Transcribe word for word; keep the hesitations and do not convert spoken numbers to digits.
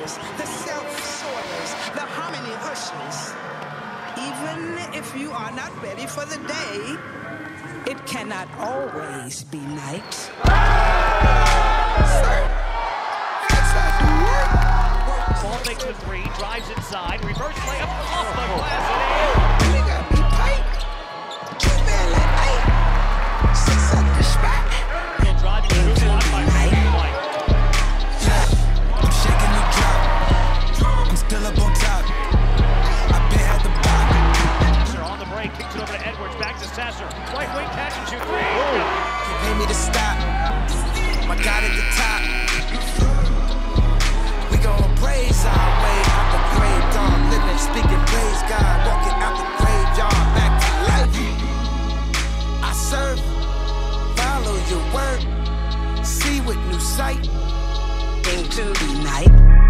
killers, the self-sorters, the hominy hushers. Even if you are not ready for the day, it cannot always be night. Ball makes the three, drives inside, reverse layup off the glass and in. We got me tight. Two man like eight. Six at the spot. He'll drive into the one by Randy White. I'm shaking the drop. I'm still up on top. I've been at the bottom. On the break, kicks it over to Edwards, back to Sasser. Right wing catch and shoot three. You pay me to stop. My God at the top. We gon' praise our way out the grave, dog. Living, speaking, praise God. Walking out the graveyard, back to life. I serve, follow your word. See with new sight. Into the night.